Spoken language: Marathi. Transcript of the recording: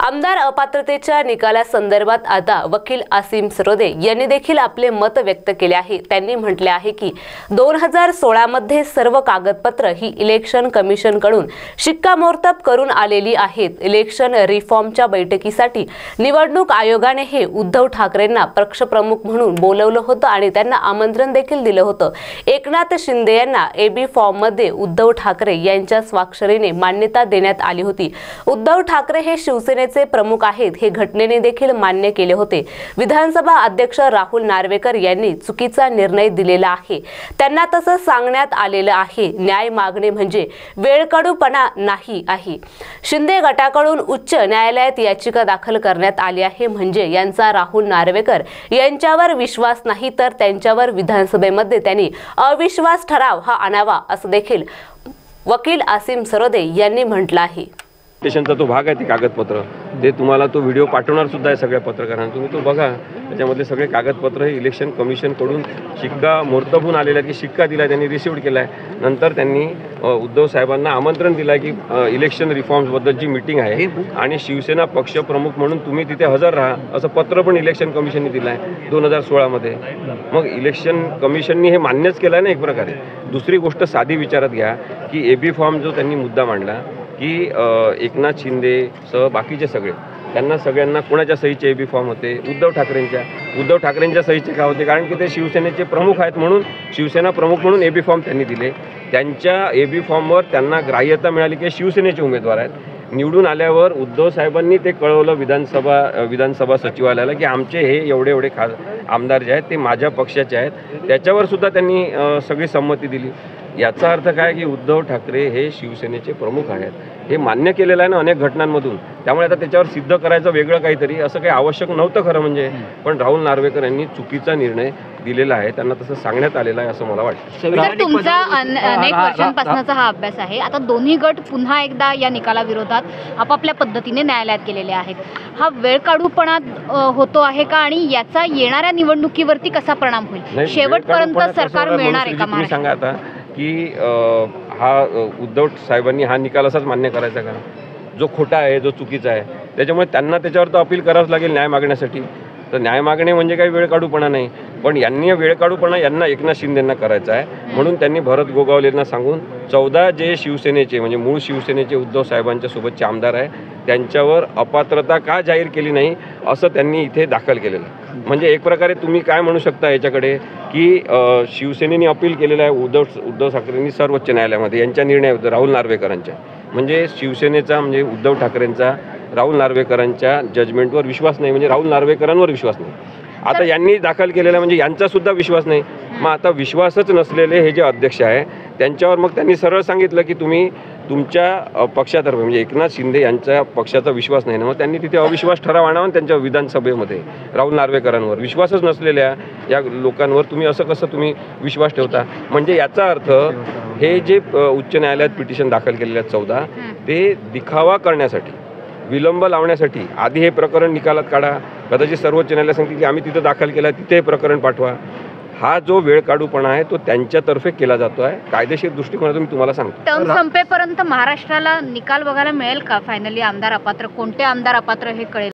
आमदार अपात्रतेच्या निकालासंदर्भात आता वकील आसिम सरोदे यांनी देखील आपले मत व्यक्त केले आहे। त्यांनी म्हटले आहे की 2016 मध्ये सर्व कागदपत्र ही इलेक्शन कमिशन कडून शिक्कामोर्तब करून आलेली आहेत। इलेक्शन रिफॉर्मच्या बैठकीसाठी निवडणूक आयोगाने हे उद्धव ठाकरेंना पक्षप्रमुख म्हणून बोलवलं होतं आणि त्यांना आमंत्रण देखील दिलं होतं। एकनाथ शिंदे यांना एबी फॉर्म मध्ये उद्धव ठाकरे यांच्या स्वाक्षरीने मान्यता देण्यात आली होती। उद्धव ठाकरे हे शिवसेनेचे प्रमुख आहेत हे घटनेने देखील मान्य केले होते। विधानसभा अध्यक्ष राहुल नार्वेकर यांनी चुकीचा निर्णय दिलेला आहे। त्यांना तसं सांगण्यात आलेलं आहे। न्याय मागणे म्हणजे वेळकाढूपणा नाही आहे। शिंदे गटाकडून उच्च न्यायालयात याचिका दाखल करण्यात आली आहे। म्हणजे यांचा राहुल नार्वेकर यांच्यावर विश्वास नाही तर त्यांच्यावर विधानसभेमध्ये त्यांनी अविश्वास ठराव हा आणावा असं देखील वकील आसिम सरोदे यांनी म्हटलं आहे। स्टेशनचा तो भाग आहे ते कागदपत्र ते तुम्हाला तो व्हिडिओ पाठवणार सुद्धा आहे सगळ्या पत्रकारांना। तुम्ही तो बघा, त्याच्यामधले सगळे कागदपत्र हे इलेक्शन कमिशनकडून शिक्कामोर्तब होऊन आलेले आहेत की शिक्का दिला त्यांनी रिसिव्ड केला आहे। नंतर त्यांनी उद्धव साहेबांना आमंत्रण दिलं आहे की इलेक्शन रिफॉर्म्सबद्दलची मीटिंग आहे आणि शिवसेना पक्षप्रमुख म्हणून तुम्ही तिथे हजर राहा असं पत्र पण इलेक्शन कमिशनने दिलं आहे 2016 मध्ये। मग इलेक्शन कमिशननी हे मान्यच केलं आहे ना एक प्रकारे। दुसरी गोष्ट साधी विचारात घ्या की एबी फॉर्म जो त्यांनी मुद्दा मांडला की एकनाथ शिंदे सह बाकीचे सगळे त्यांना सगळ्यांना कोणाच्या सहीचे एबी फॉर्म होते? उद्धव ठाकरेंच्या सहीचे का होते? कारण की ते शिवसेनेचे प्रमुख आहेत म्हणून शिवसेना प्रमुख म्हणून एबी फॉर्म त्यांनी दिले। त्यांच्या एबी फॉर्मवर त्यांना ग्राह्यता मिळाली की शिवसेनेचे उमेदवार आहेत। निवडून आल्यावर उद्धव साहेबांनी ते कळवलं विधानसभा सचिवालयाला की आमचे हे एवढे आमदार जे आहेत ते माझ्या पक्षाचे आहेत। त्याच्यावर सुद्धा त्यांनी सगळी संमती दिली। याचा अर्थ काय की उद्धव ठाकरे हे शिवसेनेचे प्रमुख आहेत हे मान्य केलेलं आहे ना अनेक घटनांमधून। त्यामुळे आता त्याच्यावर सिद्ध करायचं वेगळं काहीतरी असं काही आवश्यक नव्हतं खरं म्हणजे। पण राहुल नार्वेकर यांनी चुकीचा निर्णय दिलेला आहे, त्यांना तसं सांगण्यात आलेलं आहे असं मला वाटतं। सर, तुमचा अनेक वर्षांपासूनचा हा अभ्यास आहे। आता दोन्ही गट पुन्हा एकदा या निकालाविरोधात आपापल्या पद्धतीने न्यायालयात गेलेले आहेत। हा वेळकाढूपणा होतो आहे का आणि याचा येणाऱ्या निवडणुकीवरती कसा परिणाम होईल? शेवटपर्यंत सरकार मिळणार आहे का? तुम्ही सांगा आता की हा उद्धव साहेबांनी हा निकाल असाच मान्य करायचा का जो खोटा आहे, जो चुकीचा आहे? त्याच्यामुळे त्यांना त्याच्यावर तर अपील करावंच लागेल न्याय मागण्यासाठी। तर न्याय मागणे म्हणजे काही वेळकाढूपणा नाही, पण यांनी वेळकाढूपणा यांना एकनाथ शिंदेंना करायचा आहे म्हणून त्यांनी भरत गोगावलेंना सांगून 14 जे शिवसेनेचे म्हणजे मूळ शिवसेनेचे उद्धव साहेबांच्या सोबतचे आमदार आहे त्यांच्यावर अपात्रता का जाहीर केली नाही असं त्यांनी इथे दाखल केलेलं आहे। म्हणजे एक प्रकारे तुम्ही काय म्हणू शकता याच्याकडे की शिवसेनेने अपील केलेलं आहे उद्धव ठाकरेंनी सर्वोच्च न्यायालयामध्ये यांच्या निर्णयावर राहुल नार्वेकरांच्या म्हणजे शिवसेनेचा म्हणजे उद्धव ठाकरेंचा राहुल नार्वेकरांच्या जजमेंटवर विश्वास नाही म्हणजे राहुल नार्वेकरांवर विश्वास नाही। आता यांनी दाखल केलेला म्हणजे यांचा सुद्धा विश्वास नाही। मग आता विश्वासच नसलेले हे जे अध्यक्ष आहे त्यांच्यावर मग त्यांनी सरळ सांगितलं की तुम्ही तुमच्या पक्षातर्फे म्हणजे एकनाथ शिंदे यांच्या पक्षाचा विश्वास नाही ना, मग त्यांनी तिथे अविश्वास ठराव आणावा त्यांच्या विधानसभेमध्ये। राहुल नार्वेकरांवर विश्वासच नसलेल्या या लोकांवर तुम्ही असं कसं तुम्ही विश्वास ठेवता? म्हणजे याचा अर्थ हे जे उच्च न्यायालयात पिटिशन दाखल केलेले आहेत 14 ते दिखावा करण्यासाठी विलंब लावण्यासाठी आधी हे प्रकरण निकालात काढा, कदाचित सर्वोच्च न्यायालय सांगतील की आम्ही तिथं दाखल केलं आहे तिथे हे प्रकरण पाठवा। हा जो वेळकाढूपणा आहे तो त्यांच्यातर्फे केला जातो आहे कायदेशीर दृष्टिकोनातून मी तुम्हाला सांगतो। टर्म संपेपर्यंत महाराष्ट्राला निकाल बघायला मिळेल का? फायनली आमदार अपात्र कोणते आमदार अपात्र हे कळेल?